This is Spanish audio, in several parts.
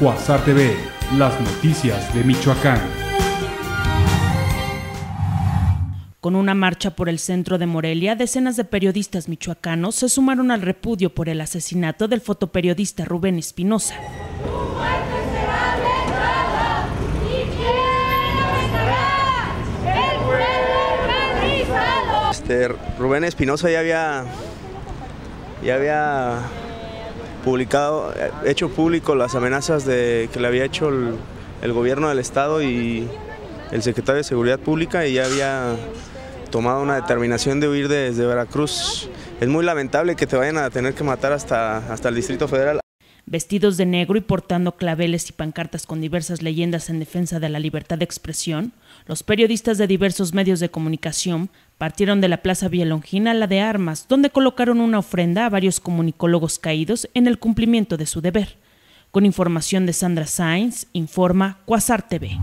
Cuasar TV, las noticias de Michoacán. Con una marcha por el centro de Morelia, decenas de periodistas michoacanos se sumaron al repudio por el asesinato del fotoperiodista Rubén Espinosa. Rubén Espinosa ya había hecho público las amenazas que le había hecho el gobierno del estado y el secretario de Seguridad Pública, y ya había tomado una determinación de huir desde Veracruz. Es muy lamentable que te vayan a tener que matar hasta el Distrito Federal. Vestidos de negro y portando claveles y pancartas con diversas leyendas en defensa de la libertad de expresión, los periodistas de diversos medios de comunicación partieron de la Plaza Villelongina a la de Armas, donde colocaron una ofrenda a varios comunicólogos caídos en el cumplimiento de su deber. Con información de Sandra Sainz, informa Cuasar TV.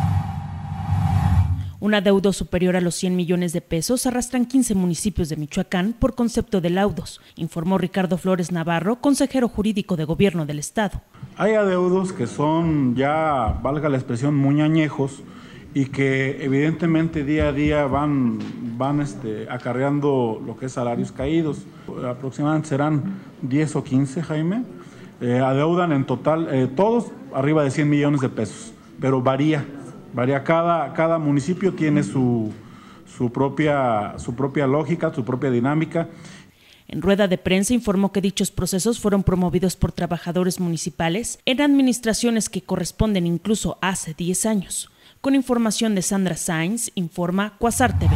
Un adeudo superior a los 100 millones de pesos arrastran 15 municipios de Michoacán por concepto de laudos, informó Ricardo Flores Navarro, consejero jurídico de Gobierno del Estado. Hay adeudos que son ya, valga la expresión, muy añejos y que evidentemente día a día van acarreando lo que es salarios caídos. Aproximadamente serán 10 o 15, Jaime. Adeudan en total, todos arriba de 100 millones de pesos, pero varía. Cada municipio tiene su propia lógica, su propia dinámica. En rueda de prensa informó que dichos procesos fueron promovidos por trabajadores municipales en administraciones que corresponden incluso hace 10 años. Con información de Sandra Sainz, informa Cuasar TV.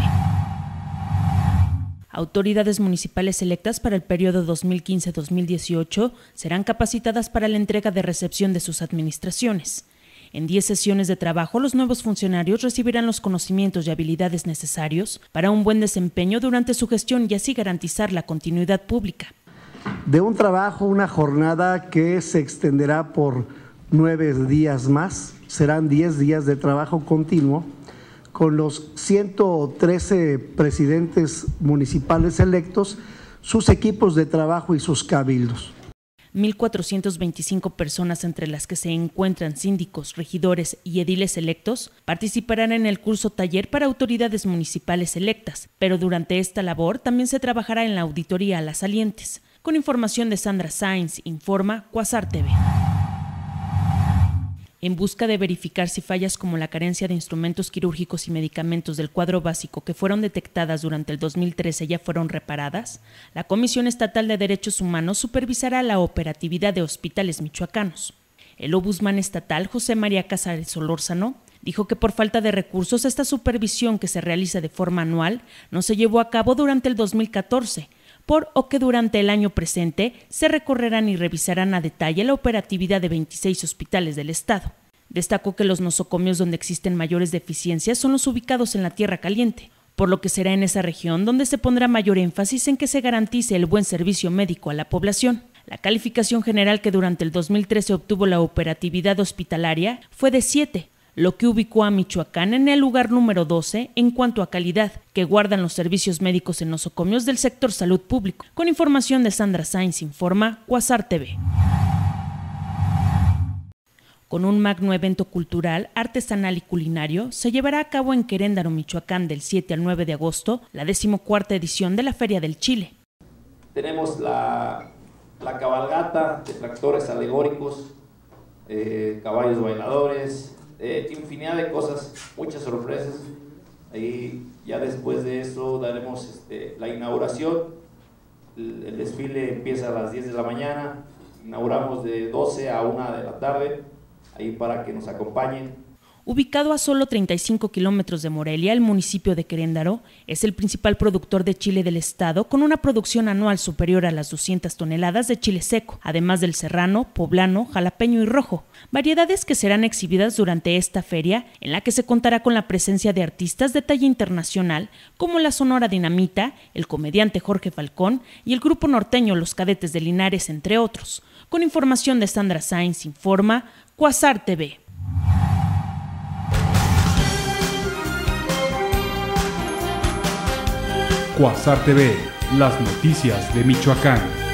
Autoridades municipales electas para el periodo 2015-2018 serán capacitadas para la entrega de recepción de sus administraciones. En 10 sesiones de trabajo, los nuevos funcionarios recibirán los conocimientos y habilidades necesarios para un buen desempeño durante su gestión y así garantizar la continuidad pública. De un trabajo, una jornada que se extenderá por 9 días más, serán 10 días de trabajo continuo, con los 113 presidentes municipales electos, sus equipos de trabajo y sus cabildos. 1,425 personas, entre las que se encuentran síndicos, regidores y ediles electos, participarán en el curso taller para autoridades municipales electas, pero durante esta labor también se trabajará en la auditoría a las salientes. Con información de Sandra Sainz, informa Cuasar TV. En busca de verificar si fallas como la carencia de instrumentos quirúrgicos y medicamentos del cuadro básico que fueron detectadas durante el 2013 ya fueron reparadas, la Comisión Estatal de Derechos Humanos supervisará la operatividad de hospitales michoacanos. El ombudsman estatal, José María Casares Solórzano, dijo que por falta de recursos esta supervisión, que se realiza de forma anual, no se llevó a cabo durante el 2014, que durante el año presente se recorrerán y revisarán a detalle la operatividad de 26 hospitales del estado. Destacó que los nosocomios donde existen mayores deficiencias son los ubicados en la Tierra Caliente, por lo que será en esa región donde se pondrá mayor énfasis en que se garantice el buen servicio médico a la población. La calificación general que durante el 2013 obtuvo la operatividad hospitalaria fue de 7, lo que ubicó a Michoacán en el lugar número 12 en cuanto a calidad que guardan los servicios médicos en nosocomios del sector salud público. Con información de Sandra Sainz, informa Cuasar TV. Con un magno evento cultural, artesanal y culinario, se llevará a cabo en Queréndaro, Michoacán, del 7 al 9 de agosto, la 14ª edición de la Feria del Chile. Tenemos la cabalgata de tractores alegóricos, caballos bailadores, infinidad de cosas, muchas sorpresas. Ahí ya después de eso daremos la inauguración. El desfile empieza a las 10 de la mañana, inauguramos de 12 a 1 de la tarde, ahí para que nos acompañen. Ubicado a solo 35 kilómetros de Morelia, el municipio de Queréndaro es el principal productor de chile del estado, con una producción anual superior a las 200 toneladas de chile seco, además del serrano, poblano, jalapeño y rojo, variedades que serán exhibidas durante esta feria, en la que se contará con la presencia de artistas de talla internacional, como la Sonora Dinamita, el comediante Jorge Falcón y el grupo norteño Los Cadetes de Linares, entre otros. Con información de Sandra Sainz, informa Cuasar TV. Cuasar TV, las noticias de Michoacán.